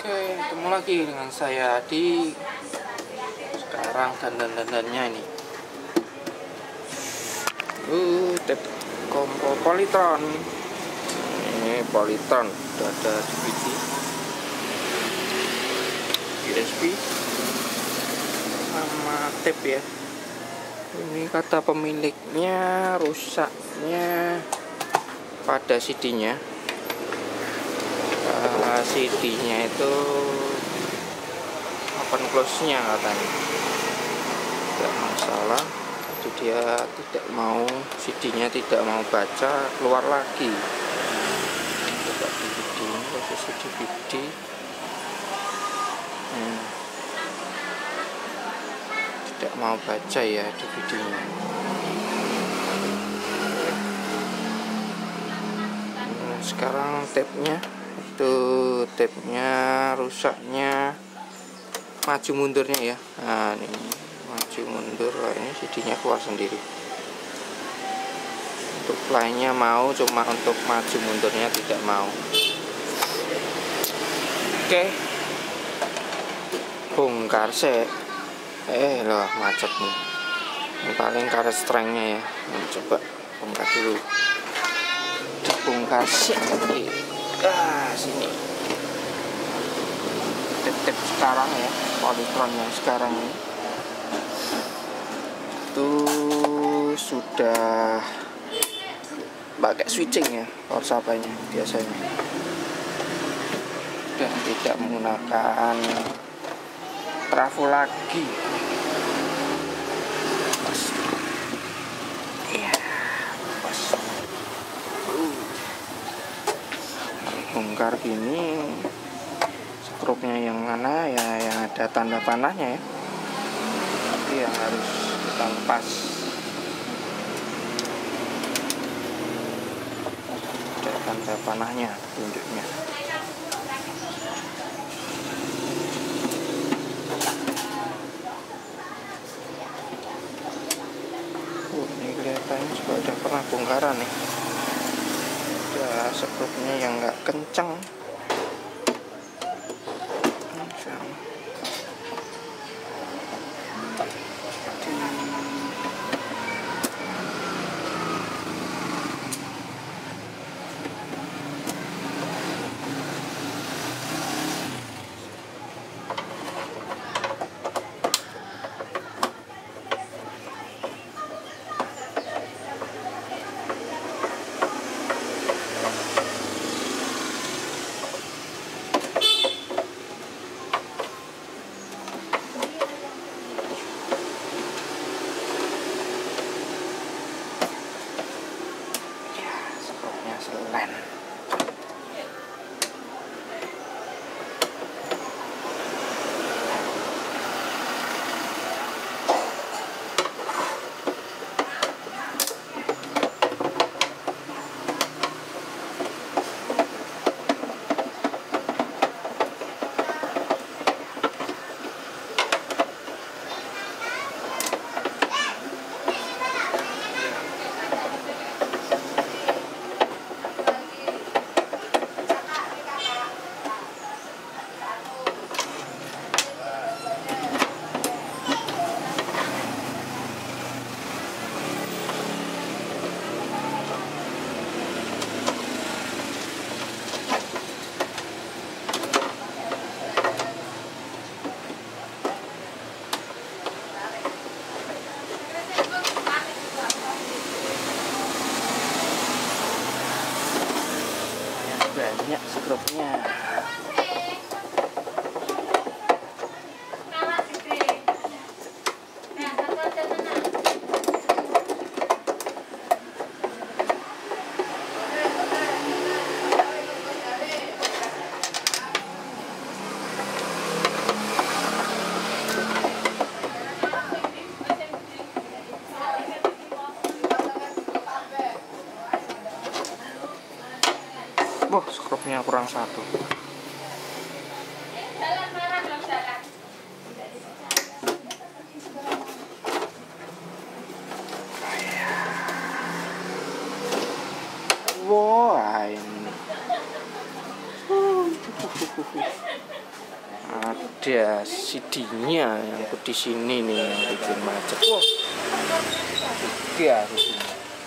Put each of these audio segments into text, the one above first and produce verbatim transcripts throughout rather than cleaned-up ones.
Oke, ketemu lagi dengan saya di sekarang dandan-dandannya ini. Uh, tip kompor Polytron. Ini Polytron udah ada D V D, U S B, sama tape ya. Ini kata pemiliknya rusaknya pada C D-nya. Uh, C D-nya itu open close-nya katanya tidak masalah, jadi dia tidak mau, C D-nya tidak mau baca, keluar lagi. Coba D V D, posisi D V D. Hmm. Tidak mau baca ya D V D-nya. Hmm, sekarang tape-nya itu tape-nya rusaknya, maju mundurnya ya. Nah ini maju mundur, wah, ini C D-nya keluar sendiri. Untuk play-nya mau, cuma untuk maju mundurnya tidak mau. Oke, bongkar sih. Eh loh, macet nih. Ini paling karet strengnya ya. Ini coba bongkar dulu. Dibongkar sih. Ah, sini. Tip-tip sekarang ya, Polytron yang sekarang ini. Itu sudah pakai switching ya power supply-nya biasanya. Dan tidak menggunakan trafo lagi. Pas. Iya, pas. Uh. Bongkar gini, skrupnya yang mana ya, yang ada tanda panahnya ya. Tapi yang harus kita lepas. Ada tanda panahnya, tunjuknya. Oh, ini kelihatannya juga udah pernah bongkaran nih. Ya, skrupnya yang nggak kencang. Selen. Banyak skrupnya. Wah, skrupnya kurang satu. Wah, ini. ada C D-nya yang di sini nih yang bikin macet. Wow, tiga di sini.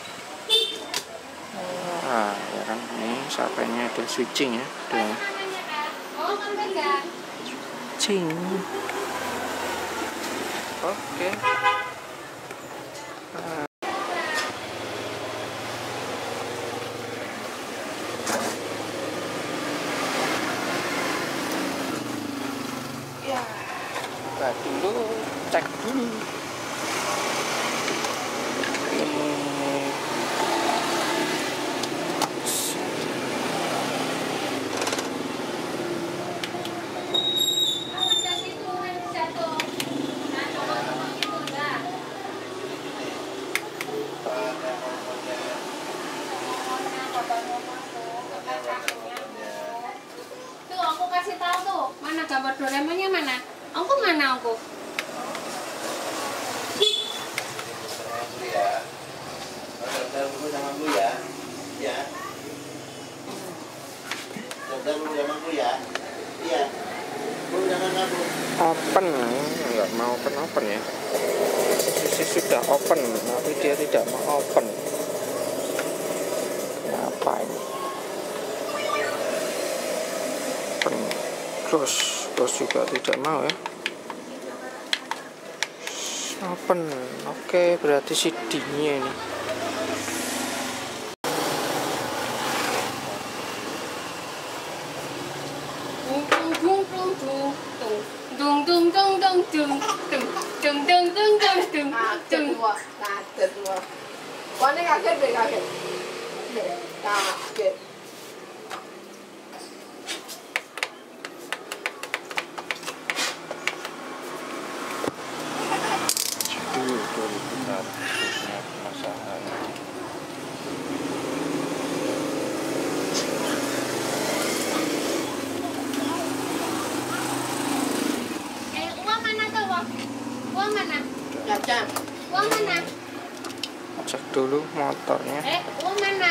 Nah, ya kan ini sapenya ada switching ya, ada switching. Oke. Nah. Ya, buka dulu, cek dulu. Ini tuh aku kasih tahu tuh mana gambar Doraemonnya mana? Aku mana aku? Sama Bu ya, ya. Dokter Bu sama Bu ya, iya. Bu jangan aku. open, nggak mau open open ya. Sisi sudah open, tapi dia tidak mau open. Apa ini? Open, close, close juga tidak mau ya. Open, oke, berarti C D-nya ini. Dung dung dung dung dung dung dung dung dung dung dung dung. Nah, kedua. Warna kaget deh kaget. Kaget. Jadi itu benar khususnya masalahnya. Eh, uang mana tuh uang? Uang mana? Caca. Uang mana? Cek dulu motornya. Eh, uang mana?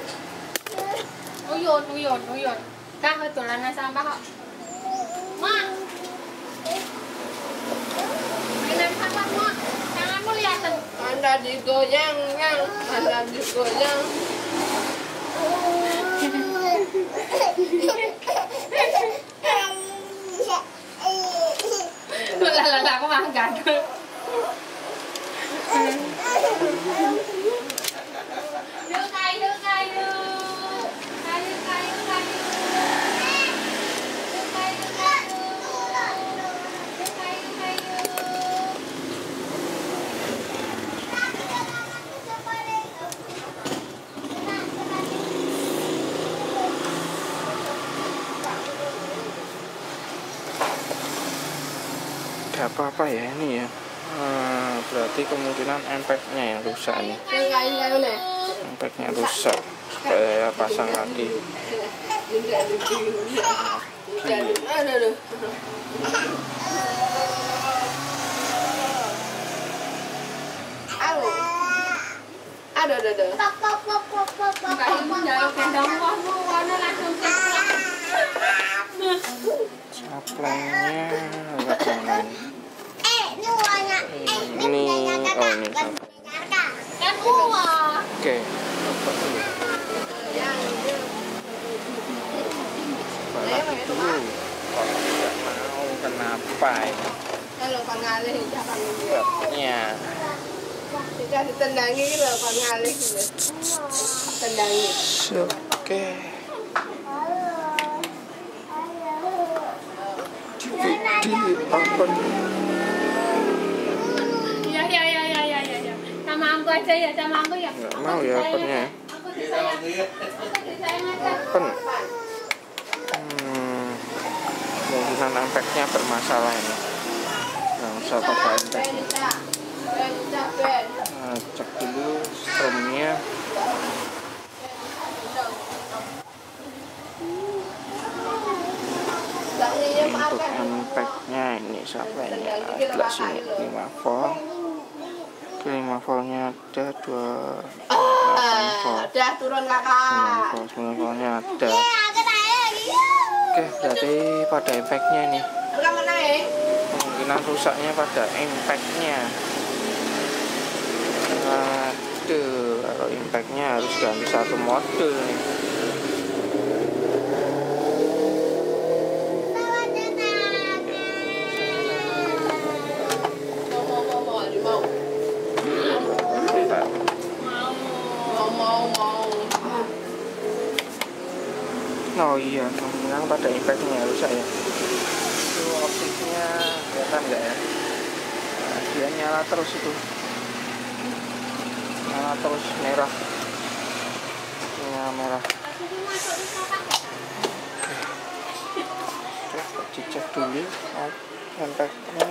Uyun, uyun, uyun. Kak, betulan sampah kok. Ma. Mainan sampah, Ma. Tanganmu lihat tuh. Anda digoyang, yang Anda digoyang. Lah lah lah, aku mah gandul. Yuk kayu, kayu. Kayu, kayu, kayu. Yuk kayu, kayu. Yuk kayu, kayu. Ada apa-apa ya ini ya? Hmm, berarti kemungkinan empeknya yang rusak nih. Yang kayu-kayu nih. Empeknya rusak. Supaya pasang lagi. Ada tuh. Halo. Ada ada ada. Kayu jauh kendang wahmu, warna langsung keplak. Saplengnya agak mana ini? Ini, oh ini sapleng. Kan uang. Oke, dapat dulu. Balik dulu. Kok tidak mau, kenapa ini? Kalau pangalih jangan dia. Empeknya. Tidak ditendangi loh pangalih gitu. Tendangi. Oke. Di open. Ya ya ya ya ya ya ya. Sama aku aja ya, sama aku ya. Nggak mau ya opennya. Aku disayang. Aku disayang aja. Open. Hmm, kemungkinan empeknya bermasalah ini. Nggak usah pakai empek. Nah, cek dulu stromnya. Untuk empeknya ini saplengnya adalah sini lima volt. Oke, lima voltnya ada dua delapan volt. Udah turun kakak. sembilan volt, sembilan voltnya ada. Oke, berarti pada efeknya nih. kemungkinan rusaknya pada impact-nya. Aduh, kalau impact-nya harus ganti satu modul nih. Oh iya, kemungkinan pada impact-nya rusak ya. Itu optiknya kelihatan nggak ya? Nah, dia nyala terus itu, nyala terus merah, nyala merah. Oke, coba dicek dulu impact-nya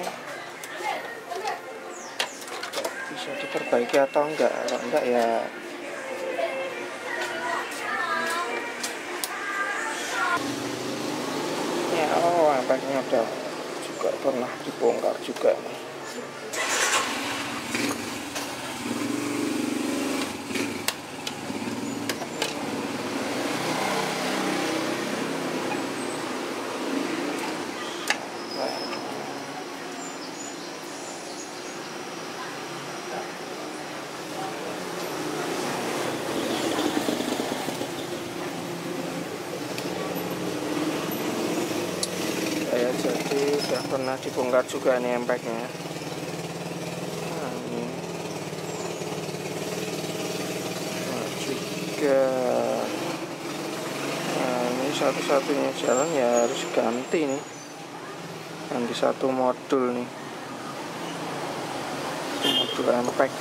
bisa diperbaiki atau enggak. Kalau enggak ya oh, impact-nya udah juga pernah dibongkar juga nih. Jadi udah pernah dibongkar juga nih impact-nya. Nah, ini. Nah, juga nah, ini satu-satunya jalan ya harus ganti nih, ganti satu modul nih, modul impact.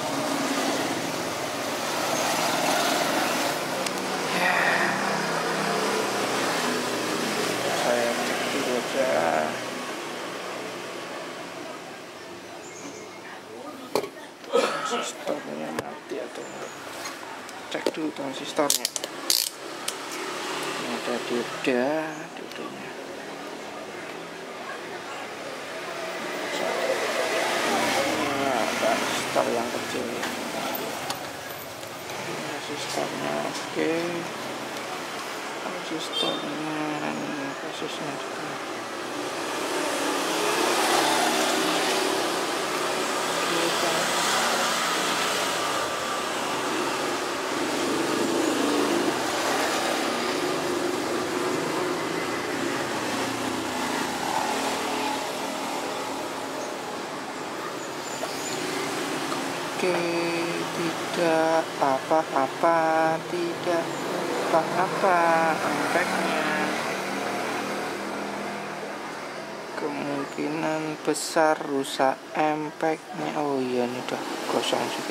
Ya. Transistornya mati atau enggak? Cek dulu transistornya. Ini ada dioda, diodanya. Nah, transistor yang kecil. Transistornya oke. Transistornya, prosesnya juga. Oke, tidak apa-apa, tidak apa-apa impact-nya. Kemungkinan besar rusak impact-nya. Oh iya, ini udah kosong juga.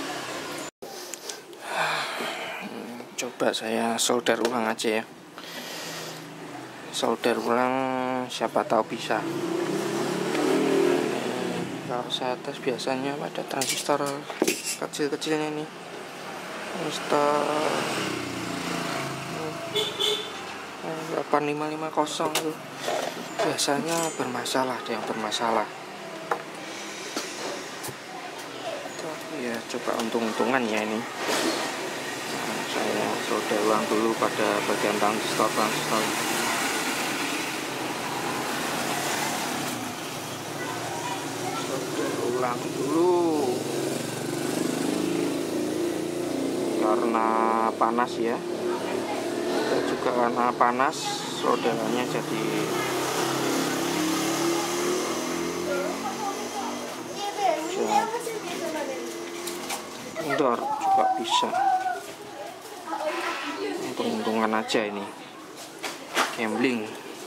Coba saya solder ulang aja ya. Solder ulang, siapa tahu bisa. Kalau saya tes biasanya pada transistor kecil-kecilnya nih, transistor delapan lima lima nol tuh biasanya bermasalah, ada yang bermasalah. Ya coba untung-untungan ya ini. Nah, saya solder ulang dulu pada bagian transistor transistor. Ulang dulu karena panas ya, dan juga karena panas solderannya jadi kendor juga bisa. Untung-untungan aja ini, gambling.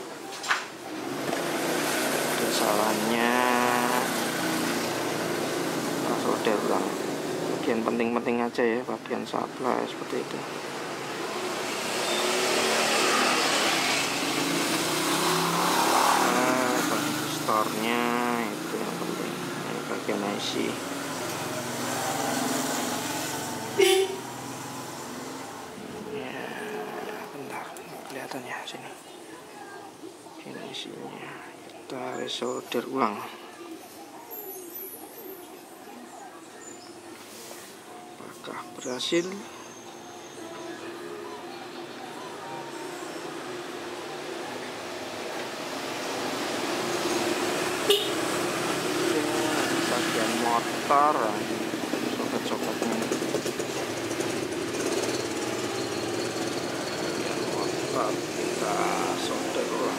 Kesalahannya solder ulang bagian penting-penting aja ya, bagian supply seperti itu. Nah, transistornya itu yang penting, ini bagian I C. Ya, bentar, kelihatannya sini. Ini isinya. Kita solder ulang. Berhasil. motor soket-soketnya. Bagian motor kita solder ulang.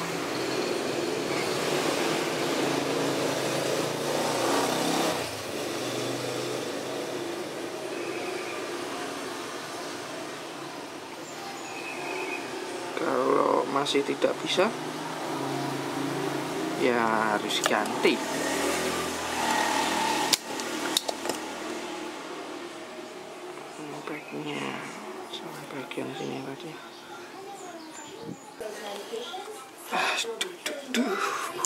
Kalau masih tidak bisa, ya harus ganti. Backnya sampai bagian sini tadi. Ah, duh, duh, duh.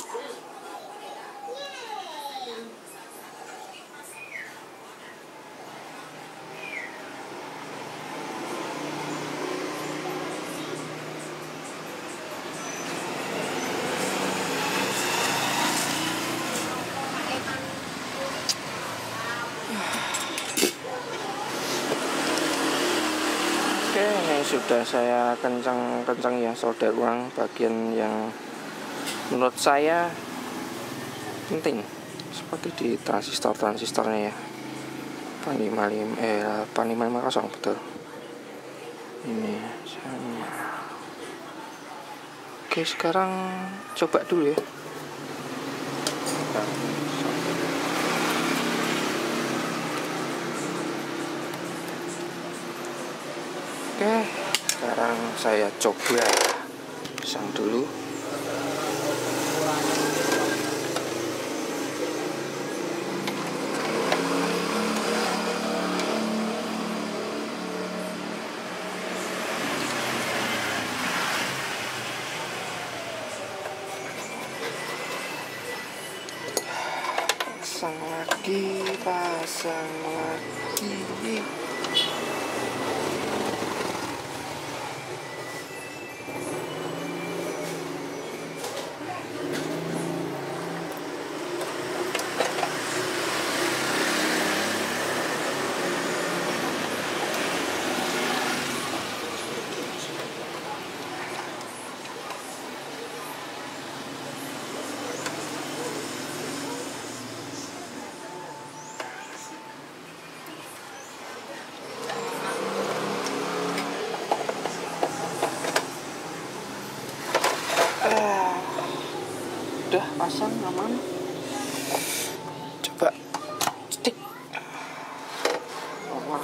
Oke, ini sudah saya kencang-kencang ya solder ulang bagian yang menurut saya penting, seperti di transistor-transistornya ya. delapan lima lima eh delapan lima lima nol betul. Ini sama. Oke, sekarang coba dulu ya. Oke, sekarang saya coba pasang dulu. Pasang lagi, pasang lagi. Udah pasang aman. Coba stick. Allah.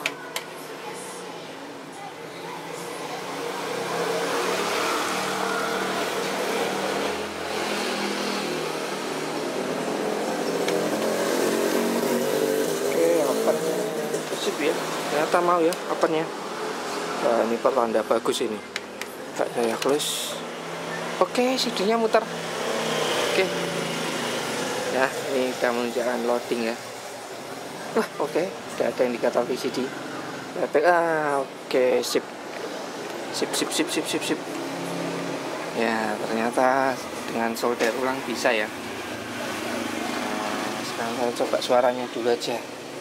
Oke, opennya sip ya. Ternyata mau ya opennya. Nah, ini pertanda bagus ini. Kayak saya close. Oke, C D-nya muter. Oke, ya ini kita menunjukkan loading ya. Wah, oke, sudah ada indikator V C D. Ah, oke, sip, sip, sip, sip, sip, sip, sip. Ya, ternyata dengan solder ulang bisa ya. Nah, sekarang saya coba suaranya dulu aja.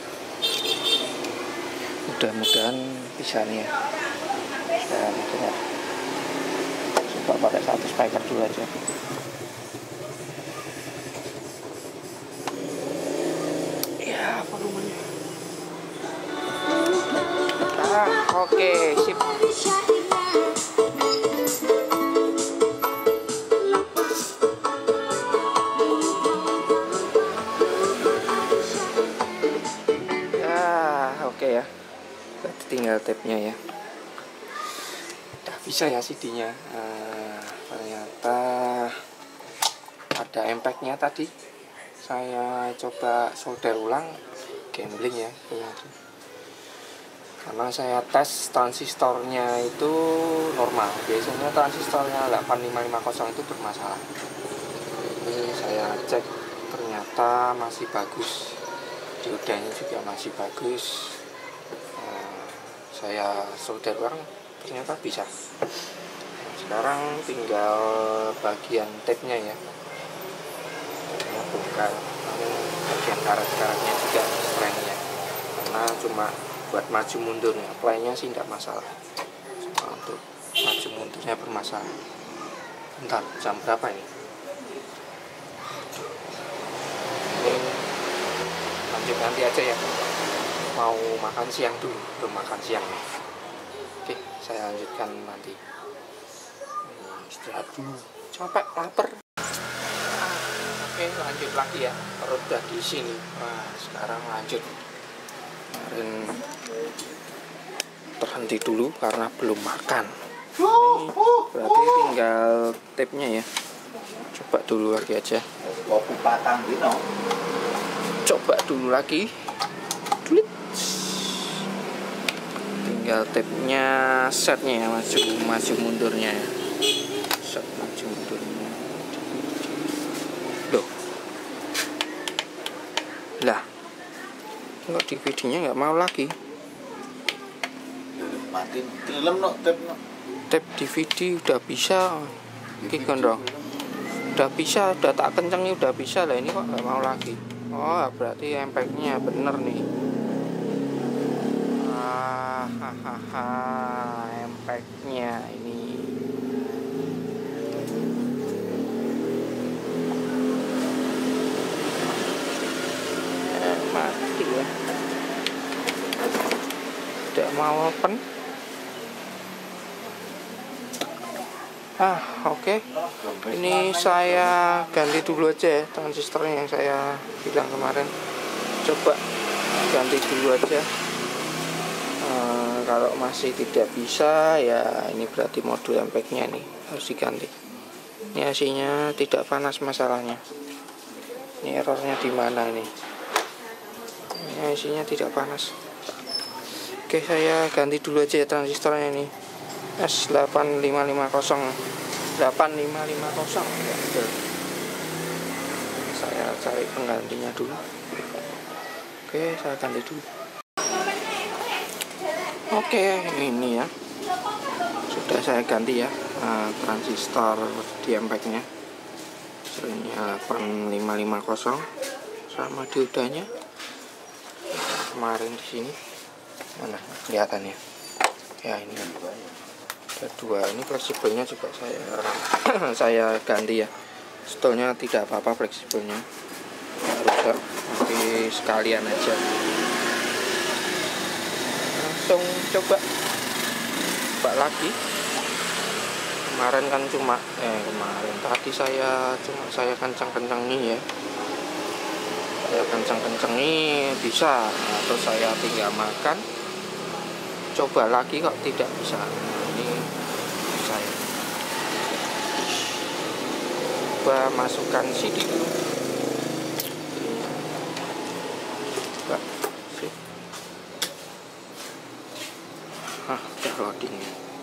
Mudah-mudahan bisa nih ya. Nah, coba, coba pakai satu speaker dulu aja. Volumenya. Ah, oke, sip. Ya, oke ya. Berarti tinggal tape-nya ya. Udah bisa ya C D-nya. Nah, ternyata ada impact-nya tadi. Saya coba solder ulang, gambling ya, karena saya tes transistornya itu normal. Biasanya transistornya delapan lima lima nol itu bermasalah. Ini saya cek, ternyata masih bagus, diodanya juga masih bagus. Nah, saya solder ulang, ternyata bisa. Nah, sekarang tinggal bagian tape-nya ya. Bukan bagian karet-karetnya juga strength-nya, karena cuma buat maju mundurnya, play-nya sih tidak masalah, cuma untuk maju mundurnya bermasalah. Bentar, jam berapa ini? Ini lanjut nanti aja ya, mau makan siang dulu, belum makan siang nih. Oke, saya lanjutkan nanti. Istirahat dulu, capek, lapar. Oke, lanjut lagi ya, perut udah di sini. Wah, sekarang lanjut. Kemarin terhenti dulu karena belum makan. Ini berarti tinggal tipnya ya. Coba dulu lagi aja. Coba dulu lagi. Dulit. Tinggal tipnya, setnya ya, maju maju mundurnya ya. Set maju mundurnya. Loh. Lah. Kok D V D-nya nggak mau lagi? Matiin film no, tap no. Tap D V D udah bisa. Iki gondrong. Udah bisa, udah tak kencengi udah bisa lah, ini kok nggak mau lagi. Oh, berarti impact-nya bener nih. Ah, hahaha, impact-nya ini. Eh, mati ya. Tidak mau open. Ah, oke. Okay. Ini saya ganti dulu aja ya transistornya yang saya bilang kemarin. Coba ganti dulu aja. E, kalau masih tidak bisa ya ini berarti modul impact-nya nih harus diganti. Ini hasilnya tidak panas masalahnya. Ini errornya di mana nih? Ini hasilnya tidak panas. Oke, saya ganti dulu aja ya transistornya nih. S delapan lima lima nol delapan lima lima nol ya, betul. Saya cari penggantinya dulu. Oke, saya ganti dulu. Oke, ini ya sudah saya ganti ya, uh, transistor di impact-nya delapan lima lima nol sama diodanya kemarin di sini. Mana kelihatannya ya, ini ada dua. Ini fleksibelnya juga saya saya ganti ya, stolnya tidak apa-apa, fleksibelnya rusak, nanti sekalian aja. Langsung coba coba lagi. Kemarin kan cuma eh kemarin tadi saya cuma saya kencang-kencangi ya, saya kencang-kencangi bisa. Nah, terus saya tinggal makan, coba lagi kok tidak bisa. Nah, ini saya coba masukkan C D dulu. Coba sih. Ah, udah loading.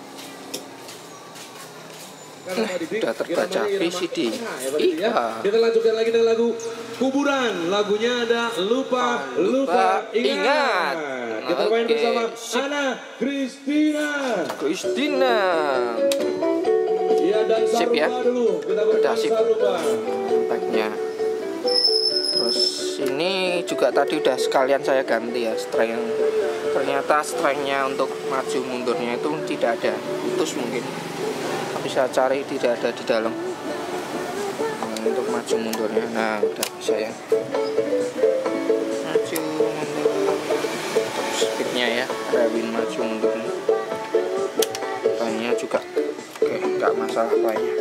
Nah, udah terbaca V C D. Iya. Kita lanjutkan lagi dengan lagu Kuburan. Lagunya ada Lupa Lupa, Lupa Ingat. Ingat. Kita main okay. bersama Ana Christina. Christina. Iya, dan sip ya. Dulu. Kita udah sip. Impact-nya. Terus ini juga tadi udah sekalian saya ganti ya streng. Ternyata strengnya untuk maju mundurnya itu tidak ada, putus mungkin. Bisa cari, tidak ada di dalam. Nah, untuk maju mundurnya, nah udah bisa ya. Maju mundur. Speednya ya, rewin maju mundur. Bannya juga, oke, nggak masalah banyak.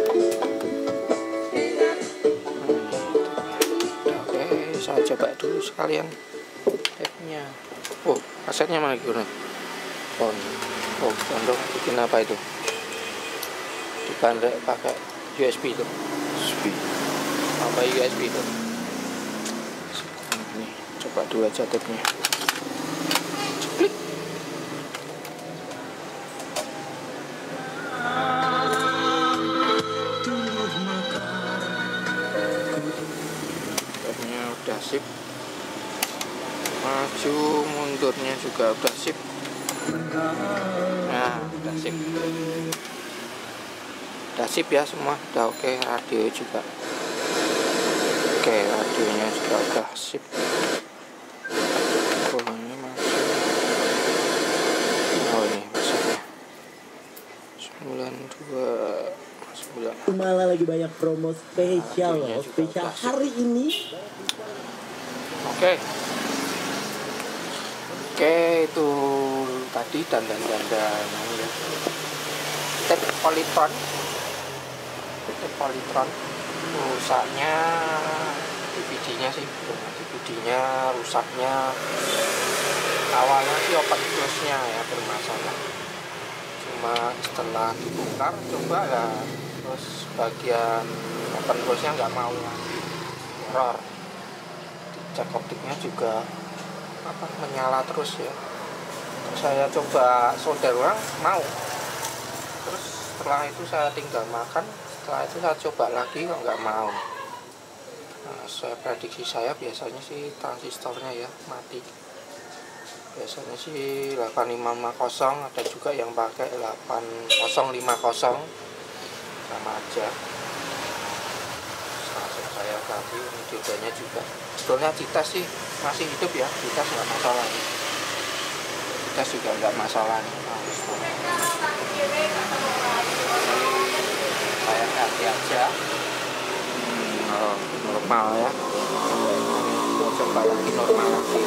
Oke, saya coba dulu sekalian tabnya. Oh, kasetnya mana gimana? Oh, oh, condong bikin apa itu? Dipandai pakai U S B itu. U S B. Apa U S B itu? Nih, coba dulu aja tabnya. Klik. Tabnya udah sip. Maju mundurnya juga udah sip. Nah, udah sip. Udah sip ya semua, udah oke. Radio juga oke, radionya juga udah sip. Oh, ini masuk. Oh, ini masuknya sembilan dua sembilan. Malah lagi banyak promo spesial loh, spesial hari ini. Oke, Oke, itu tadi dandan-dandan ya. Tip Polytron. Tip Polytron. Rusaknya D V D-nya sih, D V D-nya rusaknya. Awalnya sih open close-nya ya bermasalah. Cuma setelah dibongkar coba ya, terus bagian open close-nya nggak mau lagi, error. Cek optiknya juga apa menyala terus ya. Terus saya coba solder ulang mau. Terus setelah itu saya tinggal makan. Setelah itu saya coba lagi kok nggak mau. Nah, saya prediksi saya biasanya sih transistornya ya mati. Biasanya sih delapan lima lima nol, ada juga yang pakai delapan nol lima nol, sama aja. Langsung saya ganti ini diodanya juga. Sebetulnya dites sih masih hidup ya, dites nggak masalah. Dites juga nggak masalah nih. Saya ganti aja. Oh, normal ya. Kita coba lagi normal lagi.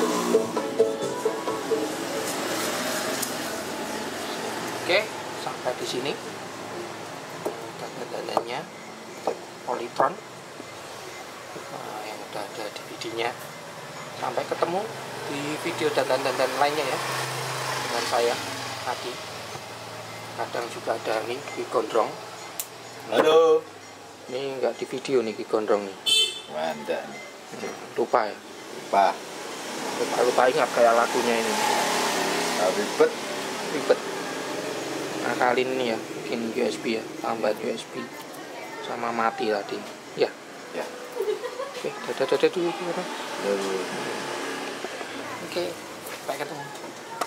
Oke, sampai di sini dandan-dandannya Polytron. Nah, yang udah ada D V D-nya. Sampai ketemu di video dandan-dandan lainnya ya dengan saya Adi. Kadang juga ada nih Ki Gondrong. Halo. Ini enggak di video nih Ki Gondrong nih. Mantap. Hmm, lupa ya. Pak, Lupa lupa ingat kayak lagunya ini. ribet. Ribet. Akalin ini ya, bikin U S B ya, tambahan U S B sama mati tadi. Ya. Ya. Oke, dadah dadah dulu. Lalu. Oke, sampai ketemu.